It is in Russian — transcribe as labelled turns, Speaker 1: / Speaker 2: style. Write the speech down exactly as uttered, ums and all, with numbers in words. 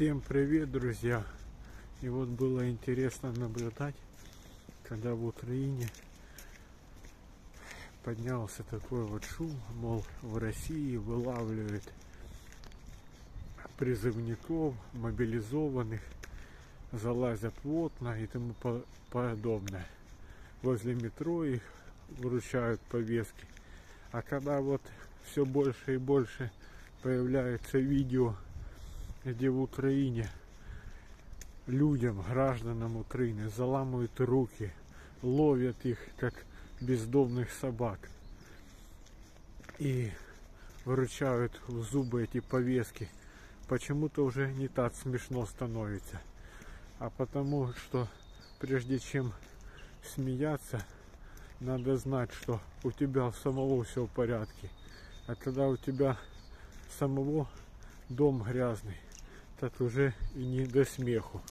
Speaker 1: Всем привет, друзья! И вот было интересно наблюдать, когда в Украине поднялся такой вот шум, мол, в России вылавливают призывников, мобилизованных, залазят в окна и тому подобное. Возле метро их вручают повестки. А когда вот все больше и больше появляется видео, где в Украине людям, гражданам Украины заламывают руки, ловят их как бездомных собак и вручают в зубы эти повестки, почему-то уже не так смешно становится. А потому что прежде чем смеяться, надо знать, что у тебя самого все в порядке. А когда у тебя самого дом грязный, так уже и не до смеху.